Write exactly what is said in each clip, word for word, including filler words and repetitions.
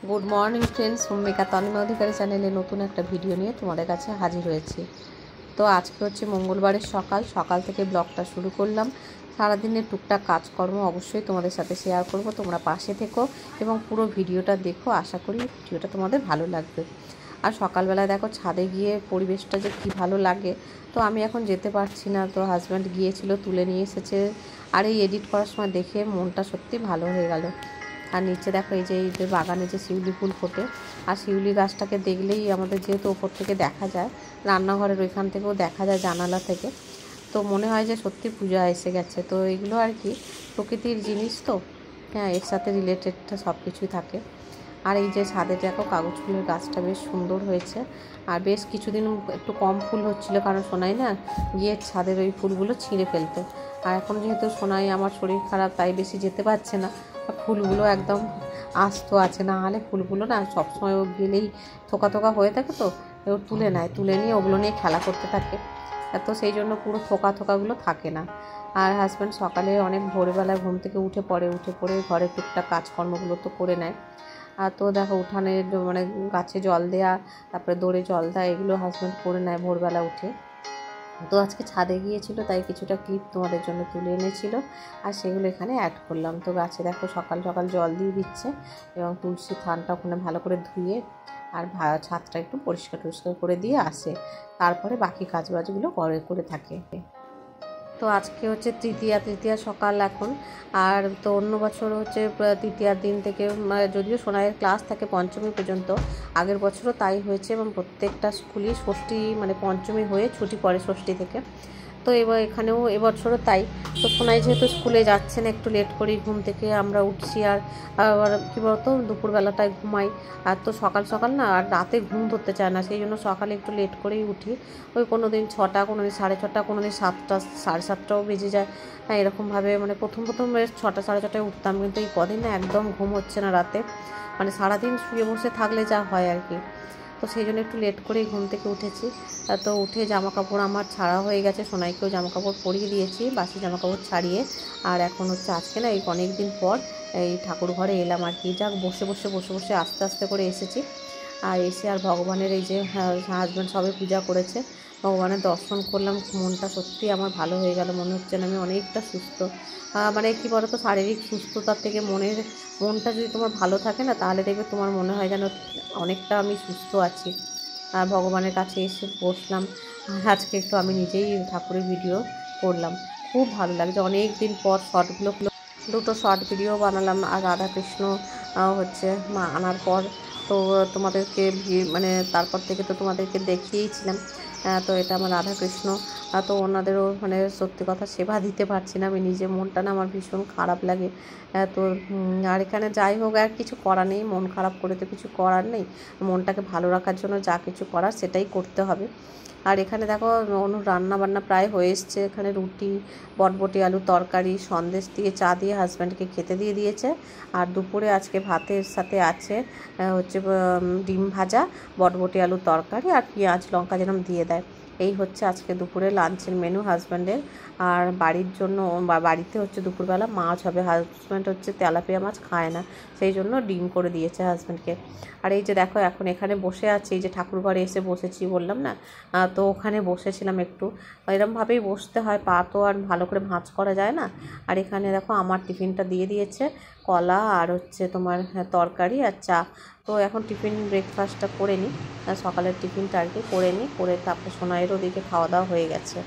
Good morning friends, homemaker Tanima Adhikari চ্যানেলে নতুন একটা ভিডিও নিয়ে তোমাদের কাছে হাজির হয়েছি। তো আজকে হচ্ছে মঙ্গলবারের সকাল সকাল থেকে ব্লগটা শুরু করলাম। সারাদিনের টুকটাক কাজকর্ম অবশ্যই তোমাদের সাথে শেয়ার করব, তোমরা পাশে থেকো এবং পুরো ভিডিওটা দেখো। আশা করি ভিডিওটা তোমাদের ভালো লাগবে। আর সকালবেলায় দেখো ছাদে গিয়ে পরিবেশটা যে কী ভালো লাগে। তো আমি এখন যেতে পারছি না, তো হাজব্যান্ড গিয়েছিল, তুলে নিয়ে এসেছে। আর এই এডিট করার সময় দেখে মনটা সত্যি ভালো হয়ে গেল। আর নিচে দেখো এই যে এই যে বাগানে যে শিউলি ফুল ফোটে, আর শিউলি গাছটাকে দেখলেই আমাদের যেহেতু ওপর থেকে দেখা যায়, রান্নাঘরের ওইখান থেকেও দেখা যায় জানালা থেকে, তো মনে হয় যে সত্যি পূজা এসে গেছে। তো এগুলো আর কি প্রকৃতির জিনিস, তো হ্যাঁ এর সাথে রিলেটেডটা সব কিছুই থাকে। আর এই যে ছাদে দেখো কাগজ ফুলের গাছটা বেশ সুন্দর হয়েছে। আর বেশ কিছুদিন একটু কম ফুল হচ্ছিল, কারণ সোনাই না গিয়ে ছাদের ওই ফুলগুলো ছিঁড়ে ফেলতো। আর এখন যেহেতু সোনাই আমার শরীর খারাপ, তাই বেশি যেতে পারছে না। ফুলগুলো একদম আস্ত আছে, না হলে ফুলগুলো না সবসময় ও গেলেই থোকা থোকা হয়ে থাকে, তো ও তুলে নেয়, তুলে নিয়ে ওগুলো নিয়ে খেলা করতে থাকে। তো সেই জন্য পুরো থোকা থোকাগুলো থাকে না। আর হাজব্যান্ড সকালে অনেক ভোরবেলায় ঘুম থেকে উঠে পড়ে, উঠে পড়ে ঘরের টুকটাক কাজকর্মগুলো তো করে নেয়। আর তো দেখো উঠানে মানে গাছে জল দেয়া, তারপরে দৌড়ে জল দেওয়া, এগুলো হাজব্যান্ড করে নেয় ভোরবেলা উঠে। তো আজকে ছাদে গিয়েছিল, তাই কিছুটা ক্লিপ তোমাদের জন্য তুলে এনেছিল, আর সেগুলো এখানে অ্যাড করলাম। তো গাছে দেখো সকাল সকাল জল দিয়ে দিচ্ছে এবং তুলসী থানটা ওখানে ভালো করে ধুয়ে আর ছাদটা একটু পরিষ্কার টরিষ্কার করে দিয়ে আসে, তারপরে বাকি কাজবাজগুলো করে করে থাকে। তো আজকে হচ্ছে তৃতীয়া তৃতীয়া সকাল এখন। আর তো অন্য বছর হচ্ছে তৃতীয়ার দিন থেকে, যদিও সোনাইয়ের ক্লাস থাকে পঞ্চমী পর্যন্ত, আগের বছরও তাই হয়েছে এবং প্রত্যেকটা স্কুলই ষষ্ঠী মানে পঞ্চমী হয়ে ছুটি পড়ে ষষ্ঠী থেকে। তো এবার এখানেও এবছরও তাই। তো সোনাই যেহেতু স্কুলে যাচ্ছে না, একটু লেট করেই ঘুম থেকে আমরা উঠছি। আর আবার কী বলতো দুপুরবেলাটায় ঘুমাই, আর তো সকাল সকাল না আর রাতে ঘুম ধরতে চায় না, সেই জন্য সকালে একটু লেট করেই উঠি। ওই কোনো দিন ছটা, কোনো দিন সাড়ে ছটা, কোনো দিন সাতটা সাড়ে সাতটাও বেজে যায়। হ্যাঁ এরকমভাবে মানে প্রথম প্রথম বেশ ছটা সাড়ে ছটায় উঠতাম, কিন্তু এই কদিন না একদম ঘুম হচ্ছে না রাতে, মানে সারাদিন শুয়ে বসে থাকলে যা হয় আর কি। তো সেই জন্য একটু লেট করেই ঘুম থেকে উঠেছি। তো উঠে জামা কাপড় আমার ছাড়া হয়ে গেছে, সোনাইকেও জামা কাপড় পরিয়ে দিয়েছি, বাসি জামা কাপড় ছাড়িয়ে। আর এখন হচ্ছে আজকে না এই অনেক দিন পর এই ঠাকুর ঘরে এলাম আর কি। যাক বসে বসে বসে বসে আস্তে আস্তে করে এসেছি। আর এসে আর ভগবানের এই যে হাজব্যান্ড সবে পূজা করেছে, ভগবানের দর্শন করলাম, মনটা সত্যি আমার ভালো হয়ে গেল। মনে হচ্ছে না আমি অনেকটা সুস্থ, মানে কী বলতো শারীরিক সুস্থতার থেকে মনের মনটা যদি তোমার ভালো থাকে না, তাহলে দেখবে তোমার মনে হয় যেন অনেকটা আমি সুস্থ আছি। আর ভগবানের কাছে এসে বসলাম, আর আজকে একটু আমি নিজেই ঠাকুরের ভিডিও করলাম, খুব ভালো লাগছে। অনেক দিন পর শর্টগুলো দুটো শর্ট ভিডিও বানালাম। আর রাধাকৃষ্ণ হচ্ছে মা আনার পর তো তোমাদেরকে মানে তারপর থেকে তো তোমাদেরকে দেখিয়েছিলাম। তো এটা আমার রাধাকৃষ্ণ, তো ওনাদেরও মানে সত্যি কথা সেবা দিতে পারছি না আমি নিজে, মনটা না আমার ভীষণ খারাপ লাগে। তো আর এখানে যাই হোক আর কিছু করার নেই, মন খারাপ করে তো কিছু করার নেই, মনটাকে ভালো রাখার জন্য যা কিছু করার সেটাই করতে হবে। আর এখানে দেখো অনু রান্না বান্না প্রায় হয়ে এসছে। এখানে রুটি, বটবটি আলু তরকারি, সন্দেশ দিয়ে চা দিয়ে হাজব্যান্ডকে খেতে দিয়ে দিয়েছে। আর দুপুরে আজকে ভাতের সাথে আছে হচ্ছে ডিম ভাজা, বটবটি আলু তরকারি আর পেঁয়াজ লঙ্কা যেরকম দিয়ে দেয়। এই হচ্ছে আজকে দুপুরে লাঞ্চের মেনু হাজব্যান্ডের। আর বাড়ির জন্য বাড়িতে হচ্ছে দুপুরবেলা মাছ হবে, হাজব্যান্ড হচ্ছে তেলাপিয়া মাছ খায় না, সেই জন্য ডিম করে দিয়েছে হাজব্যান্ডকে। আর এই যে দেখো এখন এখানে বসে আছি, এই যে ঠাকুর ঘরে এসে বসেছি বললাম না, তো ওখানে বসেছিলাম একটু, এরমভাবেই বসতে হয়, পা তো আর ভালো করে ভাঁজ করা যায় না। আর এখানে দেখো আমার টিফিনটা দিয়ে দিয়েছে, কলা আর হচ্ছে তোমার তরকারি আর চা। তো এখন টিফিন ব্রেকফাস্টটা করে নিই, সকালের টিফিনটা আর কি করে নিই, করে তারপরে সোনাইয়ের ওদিকে খাওয়া দাওয়া হয়ে গেছে।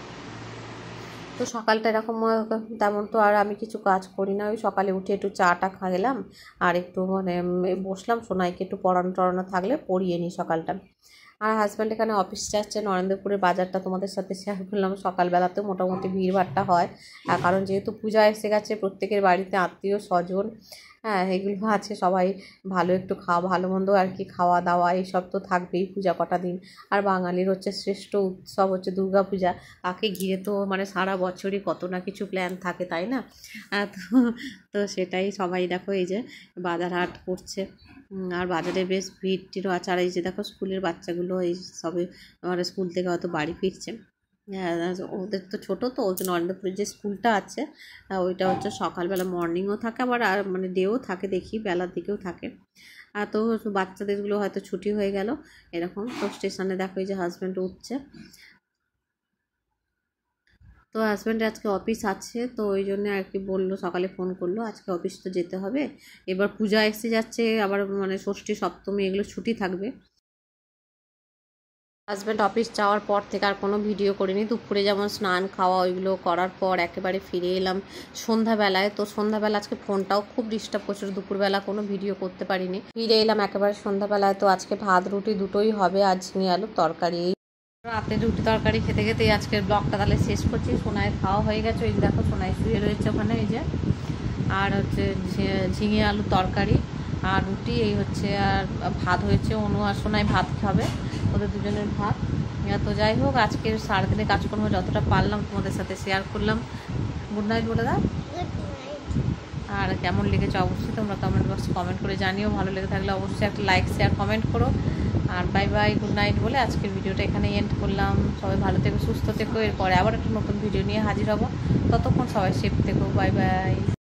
তো সকালটা এরকম তেমন তো আর আমি কিছু কাজ করি না, ওই সকালে উঠে একটু চাটা খেলাম আর একটু মানে বসলাম, সোনাইকে একটু পড়ানো টড়ানো থাকলে পড়িয়ে নিই সকালটা। আর হাজব্যান্ড এখানে অফিস যাচ্ছে, নরেন্দ্রপুরের বাজারটা তোমাদের সাথে শেয়ার করলাম। সকালবেলাতেও মোটামুটি ভিড়ভাড়টা হয়, কারণ যেহেতু পূজা এসে গেছে, প্রত্যেকের বাড়িতে আত্মীয় স্বজন হ্যাঁ এগুলো আছে, সবাই ভালো একটু খাওয়া ভালো মন্দ আর কি, খাওয়া দাওয়া এইসব তো থাকবেই পূজা কটা দিন। আর বাঙালির হচ্ছে শ্রেষ্ঠ উৎসব হচ্ছে দুর্গা পূজা, তাকে ঘিরে তো মানে সারা বছরই কত না কিছু প্ল্যান থাকে, তাই না? তো তো সেটাই সবাই দেখো এই যে বাজার হাট করছে, আর বাজারে বেশ ভিড় টিড়ও আছে। আর এই যে দেখো স্কুলের বাচ্চাগুলো এই সবে মানে স্কুল থেকে হয়তো বাড়ি ফিরছে। হ্যাঁ ওদের তো ছোটো, তো ওই নরেন্দ্রপুরের যে স্কুলটা আছে ওইটা হচ্ছে সকালবেলা মর্নিংও থাকে, আবার আর মানে ডেও থাকে, দেখি বেলার দিকেও থাকে। আর তো বাচ্চাদেরগুলো হয়তো ছুটি হয়ে গেল এরকম। তো স্টেশনে দেখো এই যে হাজব্যান্ড উঠছে। তো হাজব্যান্ড আজকে অফিস আছে, তো ওই জন্য আর কি বললো, সকালে ফোন করলো আজকে অফিস তো যেতে হবে। এবার পূজা এসে যাচ্ছে, আবার মানে ষষ্ঠী সপ্তমী এগুলো ছুটি থাকবে। হাজব্যান্ড অফিস যাওয়ার পর থেকে আর কোনো ভিডিও করিনি। দুপুরে যেমন স্নান খাওয়া ওইগুলো করার পর একেবারে ফিরে এলাম সন্ধ্যাবেলায়। তো সন্ধ্যাবেলা আজকে ফোনটাও খুব ডিস্টার্ব করছিল, দুপুরবেলা কোনো ভিডিও করতে পারিনি। ফিরে এলাম একেবারে সন্ধ্যাবেলায়। তো আজকে ভাত রুটি দুটোই হবে, আর ঝিঙে আলুর তরকারি। রাতে রুটি তরকারি খেতে খেতেই আজকের ব্লগটা তাহলে শেষ করছি। সোনায় খাওয়া হয়ে গেছে, ওই দেখো সোনায় শুয়ে রয়েছে ওখানে এই যে। আর হচ্ছে ঝিঙে আলুর তরকারি আর রুটি এই হচ্ছে, আর ভাত হয়েছে। অনু আর সোনায় ভাত খাবে, ওদের দুজনের ভাত। তো যাই হোক, আজকের সারাদিনে কাজকর্ম যতটা পারলাম তোমাদের সাথে শেয়ার করলাম। গুড নাইট বলে দাও। আর কেমন লেগেছে অবশ্যই তোমরা কমেন্ট বক্সে কমেন্ট করে জানিও। ভালো লেগে থাকলে অবশ্যই একটা লাইক শেয়ার কমেন্ট করো। আর বাই বাই, গুড নাইট বলে আজকের ভিডিওটা এখানে এন্ড করলাম। সবাই ভালো থেকো, সুস্থ থেকো। এরপরে আবার একটা নতুন ভিডিও নিয়ে হাজির হব। ততক্ষণ সবাই সেফ থেকো। Bye by.